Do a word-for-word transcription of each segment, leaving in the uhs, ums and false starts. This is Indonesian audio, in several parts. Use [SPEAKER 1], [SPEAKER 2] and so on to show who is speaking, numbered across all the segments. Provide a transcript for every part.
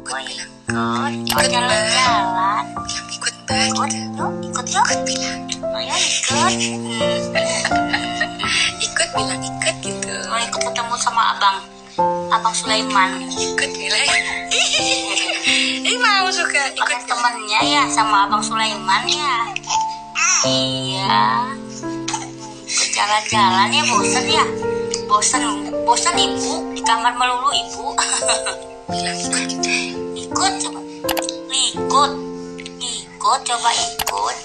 [SPEAKER 1] Mau ikut, mau jalan-jalan.
[SPEAKER 2] Bilang ikut mbak
[SPEAKER 1] Ikut,
[SPEAKER 2] gitu.
[SPEAKER 1] yuk, ikut yuk.
[SPEAKER 2] Ikut bilang.
[SPEAKER 1] Oh ya, ikut.
[SPEAKER 2] Ikut bilang ikut gitu.
[SPEAKER 1] Mau ikut ketemu sama abang, abang Sulaiman.
[SPEAKER 2] Ikut bilang. Ih mau suka ikut
[SPEAKER 1] Ada temennya ya sama abang Sulaiman ya. Iya. Ikut jalan-jalan ya, bosan ya. Bosan, bosan ibu di kamar melulu ibu.
[SPEAKER 2] bilang ikut gitu.
[SPEAKER 1] Ikut coba, ikut, ikut coba ikut.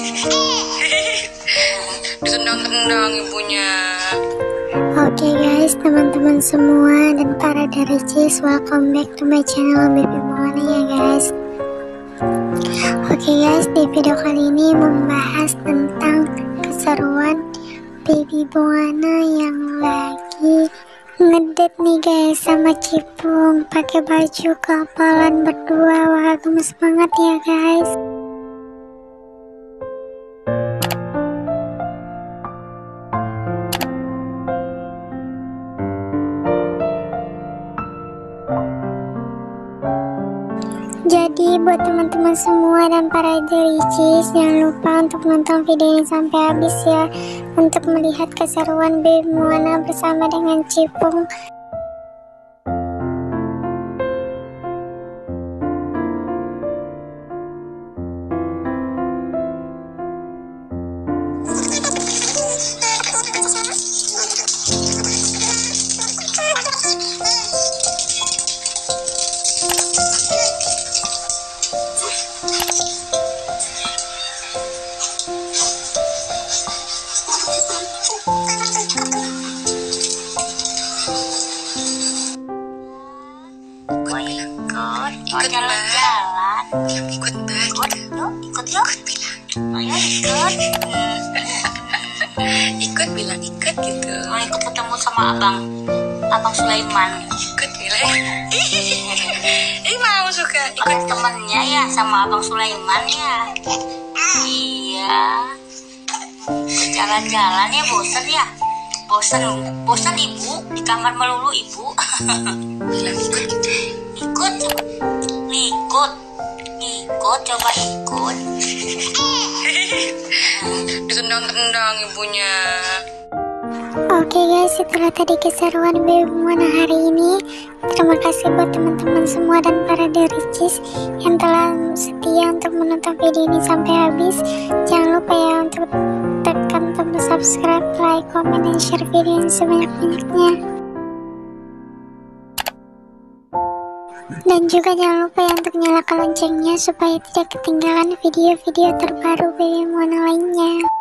[SPEAKER 2] Ditendang-tendang ibunya.
[SPEAKER 3] Oke guys, teman-teman semua dan para Daricis, welcome back to my channel Baby Moana ya guys. Oke guys, di video kali ini membahas tentang keseruan Baby Moana yang lagi ngedate nih guys sama Cipung pakai baju kapalan berdua. Wah, gemes banget ya guys. Jadi buat teman-teman semua dan para Daricis, jangan lupa untuk nonton video ini sampai habis ya, untuk melihat keseruan Baby Moana bersama dengan Cipung.
[SPEAKER 1] Mau ikut, mau
[SPEAKER 2] Ikut,
[SPEAKER 1] jalan-jalan.
[SPEAKER 2] Bilang ikut mbak
[SPEAKER 1] Ikut,
[SPEAKER 2] gitu.
[SPEAKER 1] yuk, ikut yuk.
[SPEAKER 2] Ikut bilang.
[SPEAKER 1] Oh ya, ikut.
[SPEAKER 2] Ikut bilang ikut gitu.
[SPEAKER 1] Mau ikut ketemu sama abang, abang Sulaiman.
[SPEAKER 2] Ikut bilang. Ih mau suka ikut.
[SPEAKER 1] Ada temennya ya sama abang Sulaiman ya. Iya. Ikut jalan-jalan ya, bosan ya. Bosan, bosan ibu di kamar melulu ibu.
[SPEAKER 2] Bilang ikut gitu.
[SPEAKER 1] Ikut coba, ikut, ikut coba ikut.
[SPEAKER 2] Ditendang-tendang ibunya.
[SPEAKER 3] Oke guys, setelah tadi keseruan Baby Moana hari ini, terima kasih buat teman-teman semua dan para Daricis yang telah setia untuk menonton video ini sampai habis. Jangan lupa ya untuk tekan tombol subscribe, like, comment, dan share video ini sebanyak-banyaknya. Dan juga jangan lupa ya untuk nyalakan loncengnya supaya tidak ketinggalan video-video terbaru Baby Moana lainnya.